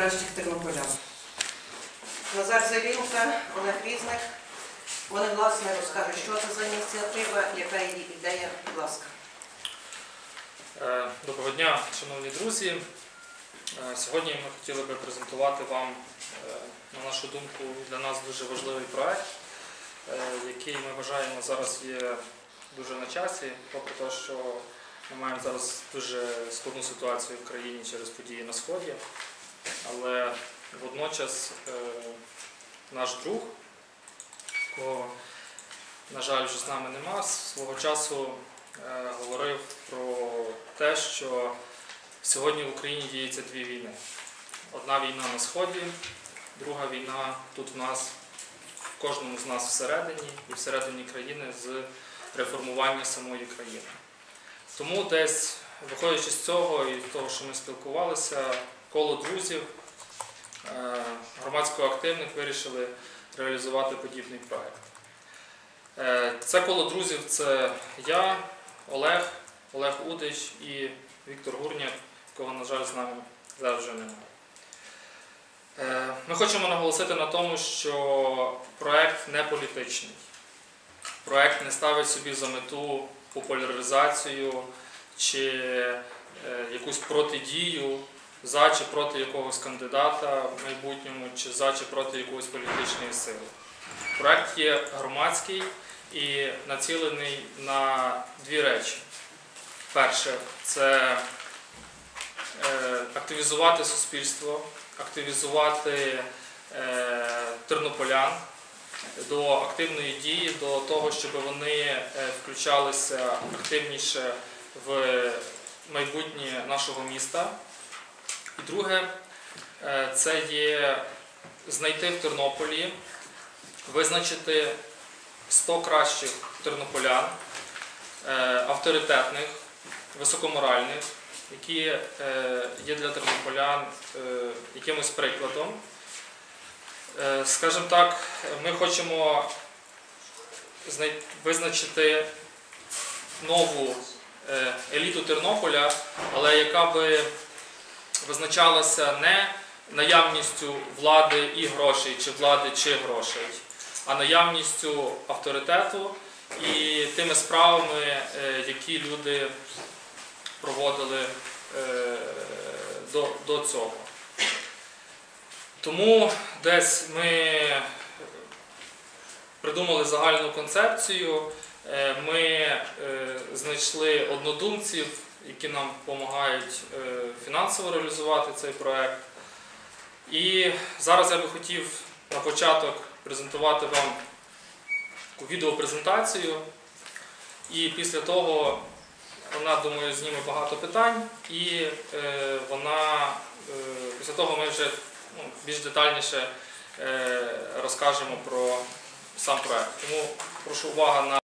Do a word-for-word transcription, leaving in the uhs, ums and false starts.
найкращих тернополян. Назар Зелінка, Олег Різник. Вони, власне, розкажуть, що це за ініціатива, яка її ідея, будь ласка. Доброго дня, шановні друзі. Сьогодні ми хотіли би презентувати вам, на нашу думку, для нас дуже важливий проект, який ми вважаємо зараз є дуже на часі, попри те, що ми маємо зараз дуже складну ситуацію в країні через події на Сході. Але водночас наш друг, кого, на жаль, вже з нами нема, свого часу говорив про те, що сьогодні в Україні діється дві війни. Одна війна на Сході, друга війна тут в нас, в кожному з нас всередині і всередині країни з реформування самої країни. Тому десь, виходячи з цього і того, що ми спілкувалися, коло друзів, громадсько активних вирішили реалізувати подібний проєкт. Це коло друзів – це я, Олег, Олег Удич і Віктор Гурняк, якого, на жаль, з нами зараз вже немає. Ми хочемо наголосити на тому, що проєкт не політичний. Проєкт не ставить собі за мету популяризацію чи якусь протидію за чи проти якогось кандидата в майбутньому, чи за чи проти якоїсь політичної сили. Проєкт є громадський і націлений на дві речі. Перше – це активізувати суспільство, активізувати тернополян до активної дії, до того, щоб вони включалися активніше в майбутнє нашого міста. І друге – це є знайти в Тернополі, визначити сто кращих тернополян, авторитетних, високоморальних, які є для тернополян якимось прикладом. Скажімо так, ми хочемо визначити нову еліту Тернополя, але яка би визначалася не наявністю влади і грошей, чи влади, чи грошей, а наявністю авторитету і тими справами, які люди проводили до, до цього. Тому десь ми придумали загальну концепцію, ми знайшли однодумців, які нам допомагають фінансово реалізувати цей проєкт. І зараз я би хотів на початок презентувати вам таку відеопрезентацію. І після того вона, думаю, зніме багато питань. І вона, після того ми вже ну, більш детальніше розкажемо про сам проєкт. Тому прошу увагу на